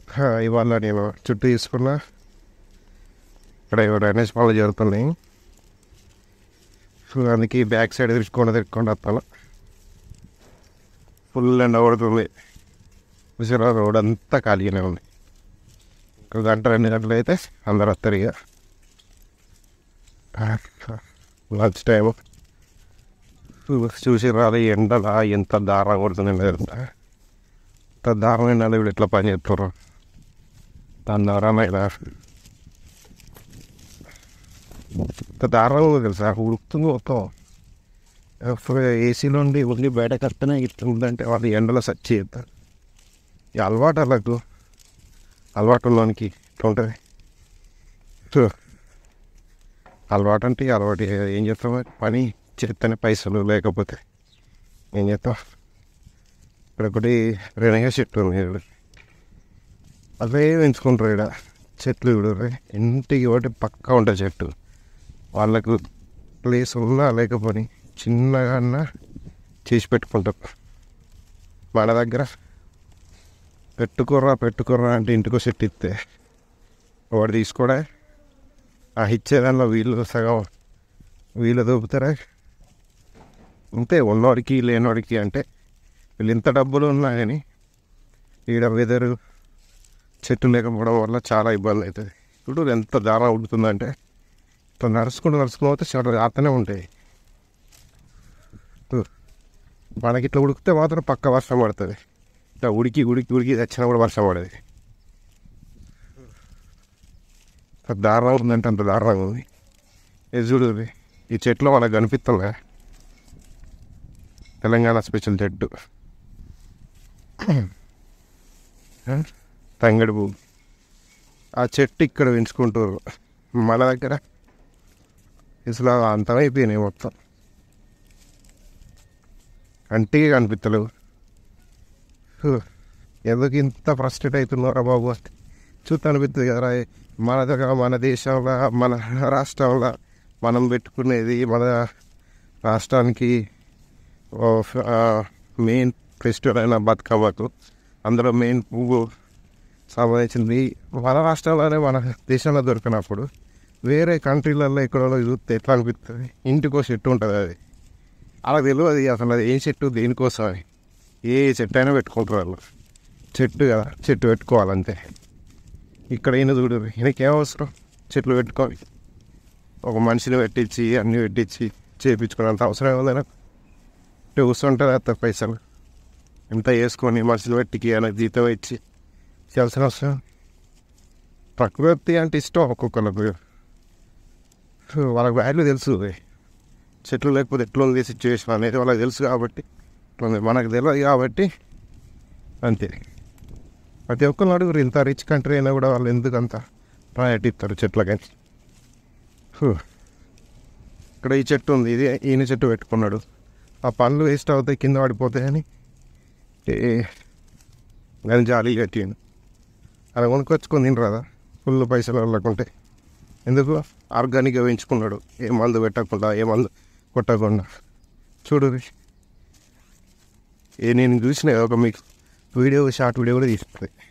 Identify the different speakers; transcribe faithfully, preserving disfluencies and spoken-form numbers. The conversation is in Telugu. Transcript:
Speaker 1: ఆ, ఇవాళ నేను చుట్టూ తీసుకున్నా. ఇక్కడ డ్రైనేజ్ పనులు జరుగుతున్నాయి. సో అందుకే బ్యాక్ సైడ్ తిరుక్కుండా తిరుక్కుండా వస్తాను. ఫుల్ ఎండ కొడుతుంది. హుజురా రోడ్ అంతా ఖాళీగానే ఉంది. ఒక గంట రెండు గంటలు అయితే అందరు వస్తారు. ఇక లంచ్ టైము చూసి రాలి ఎండలా ఎంత దారుణంగా కొడుతుంది. ఎంత ఎంత దారుణం ఎండలు ఇప్పుడు ఎట్లా పని చేస్తారు. దాని దారుణమైన ఎంత దారుణంగా ఉంది తెలుసా. ఉడుకుతుంది మొత్తం. ఏసీలో ఉండి ఉండి బయట కట్టనే ఇట్లా ఉందంటే వాళ్ళు ఎండలో సర్చ్ చేస్తారు. ఈ అలవాటు అలాకు అలవాటులోనికి ఇట్లా ఉంటుంది. సో అలవాటు అంటే అలవాటు ఏం చేస్తాం, పని చేస్తేనే పైసలు, లేకపోతే ఏం చేస్తాం. ఇక్కడ ఒకటి రెనగా చెట్టు ఉంది, అవే పెంచుకుంటారు. ఇక్కడ చెట్లు చూడరు, ఇంటికి ఒకటి పక్కా ఉంటుంది చెట్టు. వాళ్ళకు ప్లేస్ ఉన్నా లేకపోని చిన్నగా అన్నా చేసి పెట్టుకుంటారు. మన దగ్గర పెట్టుకోర్రా పెట్టుకోర్రా అంటే ఇంటికో చెట్టు ఇస్తే వాడు తీసుకోడా, ఆ ఇచ్చేదానిలో వీళ్ళు సగం వీళ్ళు దొబ్బుతారా. అంతే, ఉన్నవాడికి లేనివాడికి. అంటే వీళ్ళు ఇంత డబ్బులు ఉన్నా కానీ ఈడ వెదరు చెట్టు లేకపోవడం వల్ల చాలా ఇబ్బంది అవుతుంది. ఇప్పుడు ఎంత దారుణం ఉడుకుతుందంటే ఇట్లా నడుచుకుంటూ నడుచుకుని పోతే చాలా జాతనే ఉంటాయి. మనకి ఇట్లా ఉడికితే మాత్రం పక్క వర్షం పడుతుంది. ఇట్లా ఉడికి ఉడికి ఉడికి తెచ్చినా కూడా వర్షం పడేది. దారుణంగా ఉందంటే అంత దారుణంగా ఉంది. ఇది చూడు, ఈ చెట్లు మనకు కనిపిస్తుందా, తెలంగాణ స్పెషల్ చెట్టు తంగడి పువ్వు. ఆ చెట్టు ఇక్కడ పెంచుకుంటారు. మన దగ్గర అసలు అంతమైపోయినాయి మొత్తం, కంటికి కనిపిస్తలేవు. ఎందుకు ఇంత ఫ్రస్ట్రేట్ అవుతున్నారా బాబు అంటే చూస్తే అనిపిస్తుంది కదరా. మన దగ్గర మన దేశంలో మన రాష్ట్రంలో మనం పెట్టుకునేది, మన రాష్ట్రానికి మెయిన్ ఫెస్టివల్ అయిన బతుకమ్మకు అందులో మెయిన్ పువ్వు సంబంధించింది మన రాష్ట్రంలోనే మన దేశంలో దొరికినప్పుడు వేరే కంట్రీలలో ఎక్కడో చూస్తే ఎట్లా అనిపిస్తుంది. ఇంటికో చెట్టు ఉంటుంది, అది అలా తెలియదు అసలు అది ఏం చెట్టు దేనికోసం అని. ఏ చెట్టు అయినా పెట్టుకుంటారు వాళ్ళు. చెట్టు కదా, చెట్టు పెట్టుకోవాలంతే. ఇక్కడ ఈయన చూడు, ఈయనకి ఏం అవసరం చెట్లు పెట్టుకోవాలి. ఒక మనిషిని పెట్టించి అన్నీ పెట్టించి చేయించుకున్నంత అవసరం ఏముంది నాకు. కూర్చుంటుంది అంత పైసలు ఎంత వేసుకొని మనుషులు పెట్టికి అని జీతం ఇచ్చి చేయాల్సిన అవసరం. ప్రకృతి అంటే ఇష్టం ఒక్కొక్కరికి, వాళ్ళకి వాల్యూ తెలుసు. చెట్లు లేకపోతే ఎట్లుంది సిచ్యువేషన్ అనేది వాళ్ళకి తెలుసు కాబట్టి ఇట్లుంది, మనకు తెలియదు కాబట్టి అంతే. ప్రతి ఒక్కరిని అడుగురు, ఇంత రిచ్ కంట్రీ అయినా కూడా వాళ్ళు ఎందుకు అంత ప్రయారిటీ ఇస్తారు చెట్లకని. ఇక్కడ ఈ చెట్టు ఉంది, ఇది ఈయన చెట్టు పెట్టుకున్నాడు. ఆ పండ్లు వేస్ట్ అవుతాయి, కింద పడిపోతాయని దాన్ని జాలి కట్టిండు. అది కొనుక్కొచ్చుకొని తినరాదా, ఫుల్ పైసలు వాళ్ళకుంటే. ఎందుకు ఆర్గానిక్గా పెంచుకున్నాడు, ఏ మందు పెట్టకుండా ఏ మందు కొట్టకుండా. చూడు, ఏ నేను చూసిన ఒక మీకు వీడియో షార్ట్ వీడియో కూడా తీసుకుంది.